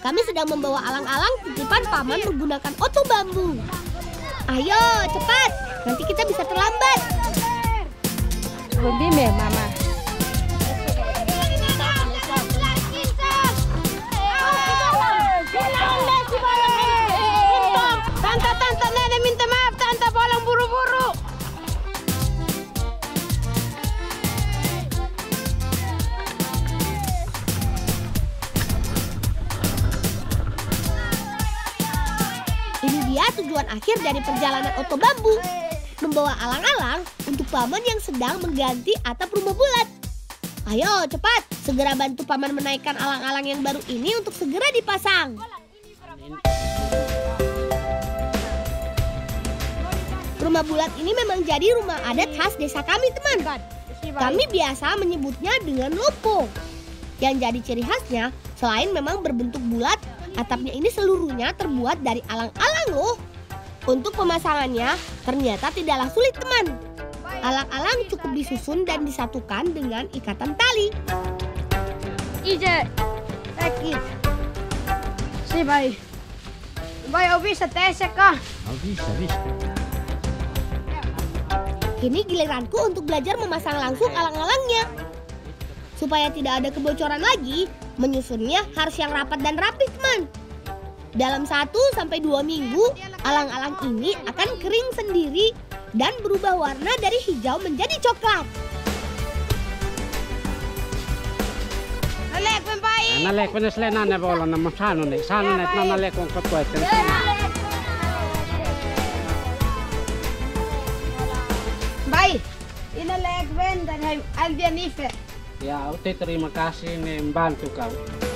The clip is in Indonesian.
Kami sedang membawa alang-alang titipan paman menggunakan oto bambu. Ayo, cepat. Nanti kita bisa terlambat. Bime, Mama. Tante, Nenek minta maaf, Tante, pulang buru-buru. Ini dia tujuan akhir dari perjalanan oto bambu. Membawa alang-alang untuk paman yang sedang mengganti atap rumah bulat. Ayo cepat, segera bantu paman menaikkan alang-alang yang baru ini untuk segera dipasang. Rumah bulat ini memang jadi rumah adat khas desa kami, teman. Kami biasa menyebutnya dengan lopo. Yang jadi ciri khasnya, selain memang berbentuk bulat, atapnya ini seluruhnya terbuat dari alang-alang loh. Untuk pemasangannya ternyata tidaklah sulit, teman. Alang-alang cukup disusun dan disatukan dengan ikatan tali. Ije, sakit. Si Bay. Bay, bisa tes ka? Bisa. Kini giliranku untuk belajar memasang langsung alang-alangnya. Supaya tidak ada kebocoran lagi, menyusunnya harus yang rapat dan rapi, teman. Dalam 1-2 minggu, alang-alang ini akan kering sendiri dan berubah warna dari hijau menjadi coklat. Nalek, Bay. Nalek ko na sila na bola na masano na. Sana na nalek ko katwet. Bay, inalek ben dan albianife. Ya, terima kasih nih bantu kau.